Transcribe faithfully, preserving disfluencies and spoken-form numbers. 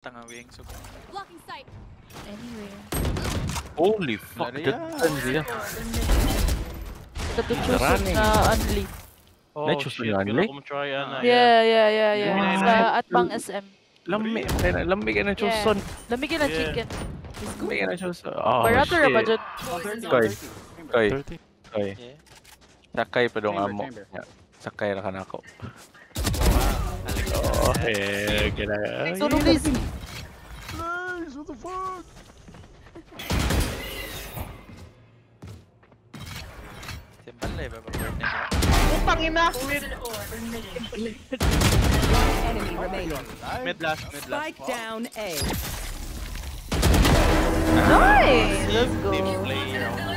Tanga wing so. Blocking sight. Anywhere. Holy fuck, dagdan siya. Nagtutusok na unli. Oh Na-choose shit, na unli? gonna try ana. Yeah, yeah, yeah, yeah. Yeah. Sa at pang S M. Lami, lami ka na choose son. Lamigin na Yeah. chicken. Lami ka na choose. Oh Barato ra ba shit. dyan? Koy, koy, thirty. koy. Yeah. Sakay pa dong Chamber, amo. chamber. Yeah, sakay ra ka na ako. Wow. Oh, eh, kina. Tulong please. Nice, what the fuck? Simple eh, bababird na siya. Putang ina. Enemy remaining. Mid last, mid last. Spike down A. Nice! Let's go. Team play.